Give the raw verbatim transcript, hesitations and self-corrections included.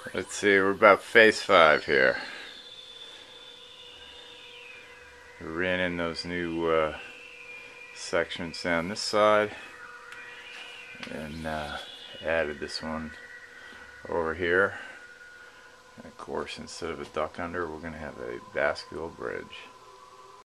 Let's see, we're about phase five here. We ran in those new uh, sections down this side and uh, added this one over here. And of course, instead of a duck under, we're going to have a bascule bridge.